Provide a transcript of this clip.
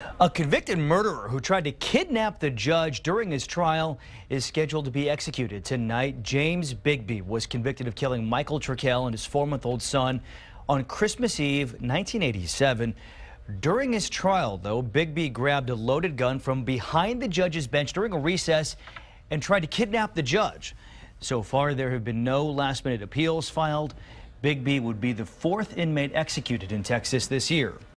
A convicted murderer who tried to kidnap the judge during his trial is scheduled to be executed tonight. James Bigby was convicted of killing Michael Trickell and his 4-month-old son on Christmas Eve, 1987. During his trial, though, Bigby grabbed a loaded gun from behind the judge's bench during a recess and tried to kidnap the judge. So far, there have been no last-minute appeals filed. Bigby would be the 4th inmate executed in Texas this year.